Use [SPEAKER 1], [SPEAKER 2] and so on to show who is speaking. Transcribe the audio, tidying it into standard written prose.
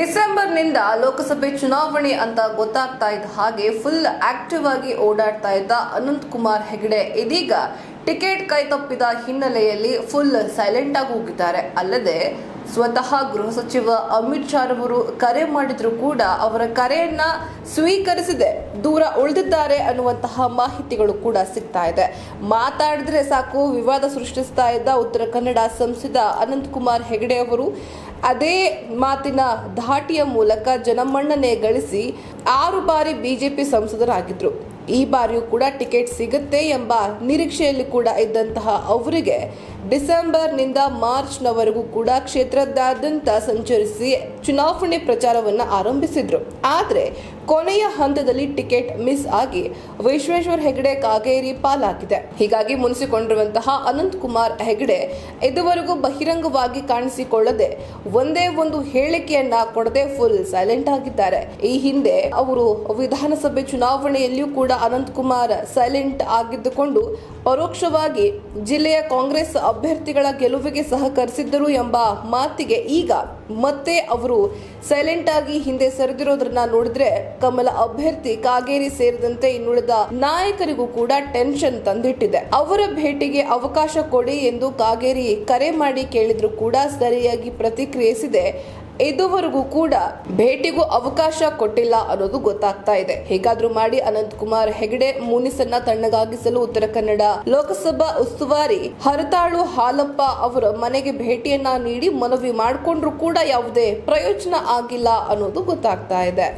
[SPEAKER 1] ಡಿಸೆಂಬರ್ನಿಂದ ಲೋಕಸಭೆ ಚುನಾವಣೆ ಅಂತ ಗೊತ್ತಾಗ್ತಾ ಇದ್ದ ಹಾಗೆ ಫುಲ್ ಆಕ್ಟಿವ್ ಆಗಿ ಓಡಾಡ್ತಾ ಇದ್ದ ಅನಂತ್ ಕುಮಾರ್ ಹೆಗಡೆ ಇದೀಗ ಟಿಕೆಟ್ ಕೈತಪ್ಪಿದ ಹಿನ್ನೆಲೆಯಲ್ಲಿ ಫುಲ್ ಸೈಲೆಂಟ್ ಆಗಿ ಹೋಗಿದ್ದಾರೆ. ಅಲ್ಲದೆ ಸ್ವತಃ ಗೃಹ ಸಚಿವ ಅಮಿತ್ ಶಾ ಅವರು ಕರೆ ಮಾಡಿದ್ರು ಕೂಡ ಅವರ ಕರೆಯನ್ನ ಸ್ವೀಕರಿಸದೆ ದೂರ ಉಳಿದಿದ್ದಾರೆ ಅನ್ನುವಂತಹ ಮಾಹಿತಿಗಳು ಕೂಡ ಸಿಗ್ತಾ ಇದೆ. ಮಾತಾಡಿದ್ರೆ ಸಾಕು ವಿವಾದ ಸೃಷ್ಟಿಸ್ತಾ ಇದ್ದ ಉತ್ತರ ಕನ್ನಡ ಸಂಸದ ಅನಂತ್ ಕುಮಾರ್ ಹೆಗಡೆ ಅವರು ಅದೇ ಮಾತಿನ ಧಾಟಿಯ ಮೂಲಕ ಜನಮನ್ನಣೆ ಗಳಿಸಿ 6 ಬಾರಿ ಬಿಜೆಪಿ ಸಂಸದರಾಗಿದ್ರು. ಈ ಬಾರಿಯೂ ಕೂಡ ಟಿಕೆಟ್ ಸಿಗುತ್ತೆ ಎಂಬ ನಿರೀಕ್ಷೆಯಲ್ಲಿ ಕೂಡ ಇದ್ದಂತಹ ಅವರಿಗೆ ಡಿಸೆಂಬರ್ನಿಂದ ಮಾರ್ಚ್ನವರೆಗೂ ಕೂಡ ಕ್ಷೇತ್ರದಾದ್ಯಂತ ಸಂಚರಿಸಿ ಚುನಾವಣೆ ಪ್ರಚಾರವನ್ನು ಆರಂಭಿಸಿದ್ರು. ಆದರೆ ಕೊನೆಯ ಹಂತದಲ್ಲಿ ಟಿಕೆಟ್ ಮಿಸ್ ಆಗಿ ವಿಶ್ವೇಶ್ವರ ಹೆಗಡೆ ಕಾಗೇರಿ ಪಾಲಾಗಿದೆ. ಹೀಗಾಗಿ ಮುನಿಸಿಕೊಂಡಿರುವಂತಹ ಅನಂತ್ ಕುಮಾರ್ ಹೆಗಡೆ ಇದುವರೆಗೂ ಬಹಿರಂಗವಾಗಿ ಕಾಣಿಸಿಕೊಳ್ಳದೆ ಒಂದೇ ಒಂದು ಹೇಳಿಕೆಯನ್ನ ಕೊಡದೆ ಫುಲ್ ಸೈಲೆಂಟ್ ಆಗಿದ್ದಾರೆ. ಈ ಹಿಂದೆ ಅವರು ವಿಧಾನಸಭೆ ಚುನಾವಣೆಯಲ್ಲಿಯೂ ಕೂಡ ಅನಂತ್ ಕುಮಾರ್ ಸೈಲೆಂಟ್ ಆಗಿದ್ದುಕೊಂಡು ಪರೋಕ್ಷವಾಗಿ ಜಿಲ್ಲೆಯ ಕಾಂಗ್ರೆಸ್ ಅಭ್ಯರ್ಥಿಗಳ ಗೆಲುವಿಗೆ ಸಹಕರಿಸಿದ್ದರು ಎಂಬ ಮಾತಿಗೆ ಈಗ ಮತ್ತೆ ಅವರು ಸೈಲೆಂಟ್ ಆಗಿ ಹಿಂದೆ ಸರಿದಿರೋದನ್ನ ನೋಡಿದ್ರೆ ಕಮಲ ಅಭ್ಯರ್ಥಿ ಕಾಗೇರಿ ಸೇರಿದಂತೆ ಇನ್ನುಳಿದ ನಾಯಕರಿಗೂ ಕೂಡ ಟೆನ್ಷನ್ ತಂದಿಟ್ಟಿದೆ. ಅವರ ಭೇಟಿಗೆ ಅವಕಾಶ ಕೊಡಿ ಎಂದು ಕಾಗೇರಿ ಕರೆ ಮಾಡಿ ಕೇಳಿದ್ರು ಕೂಡ ಸರಿಯಾಗಿ ಪ್ರತಿಕ್ರಿಯಿಸಿದೆ. ಇದುವರೆಗೂ ಕೂಡ ಭೇಟಿಗೂ ಅವಕಾಶ ಕೊಟ್ಟಿಲ್ಲ ಅನ್ನೋದು ಗೊತ್ತಾಗ್ತಾ ಇದೆ. ಹೇಗಾದ್ರೂ ಮಾಡಿ ಅನಂತ್ ಕುಮಾರ್ ಹೆಗಡೆ ಮುನಿಸನ್ನ ತಣ್ಣಗಾಗಿಸಲು ಉತ್ತರ ಕನ್ನಡ ಲೋಕಸಭಾ ಉಸ್ತುವಾರಿ ಹರತಾಳು ಹಾಲಪ್ಪ ಅವರ ಮನೆಗೆ ಭೇಟಿಯನ್ನ ನೀಡಿ ಮನವಿ ಮಾಡಿಕೊಂಡ್ರು ಕೂಡ ಯಾವುದೇ ಪ್ರಯೋಜನ ಆಗಿಲ್ಲ ಅನ್ನೋದು ಗೊತ್ತಾಗ್ತಾ ಇದೆ.